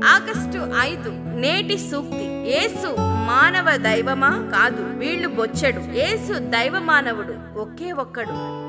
August 5 నేటి సూక్తి. యేసు మానవ దైవమా? కాదు, వీళ్ళు బొచ్చెడు. యేసు దైవ మానవుడు ఒకే ఒక్కడు.